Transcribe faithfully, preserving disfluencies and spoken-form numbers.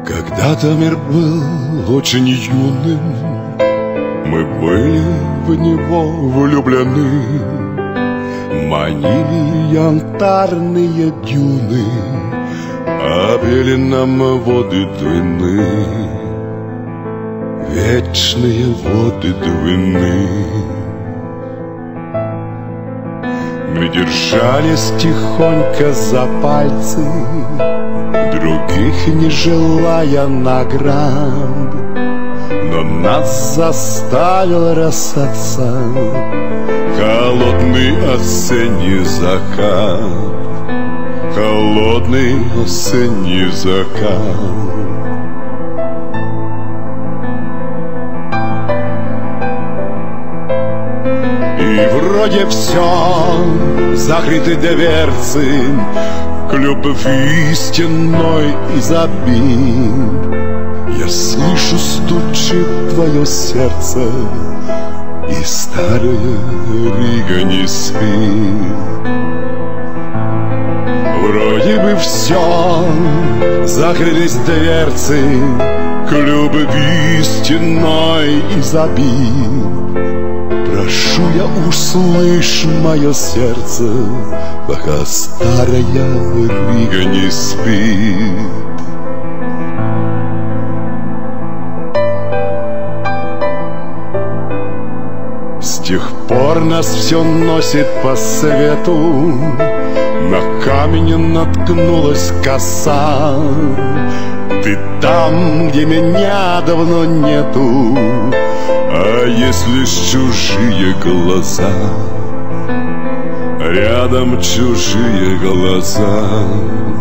Когда-то мир был очень юным, мы были в него влюблены. Манили янтарные дюны, а пели нам воды Двины, вечные воды Двины. Мы держались тихонько за пальцы, других не желая наград, но нас заставил расстаться холодный осенний закат, холодный осенний закат. И вроде все, закрыты дверцы к любви стеной изобиль. Я слышу, стучит твое сердце, и старая Рига не спит. Вроде бы все, закрылись дверцы к любви стеной изобиль. Прошу я, услышь мое сердце, пока старая Рига не спит. С тех пор нас все носит по свету, на камень наткнулась коса. Ты там, где меня давно нету, а если ж чужие глаза, рядом чужие глаза.